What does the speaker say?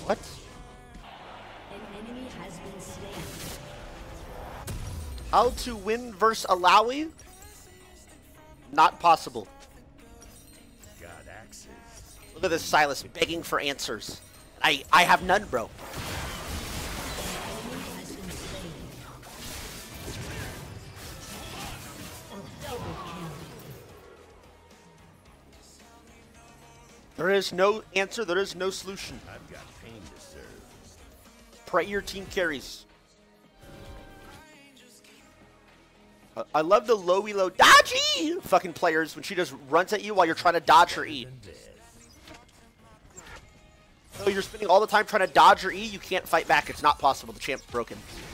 What? An enemy has been slain. How to win versus Alawi? Not possible. Got axes. Look at this Silas begging for answers. I have none, bro. There is no answer, there is no solution. I've got pain to serve. Pray your team carries. I love the low elo dodgy fucking players when she just runs at you while you're trying to dodge her E. So you're spending all the time trying to dodge your E, you can't fight back. It's not possible. The champ's broken.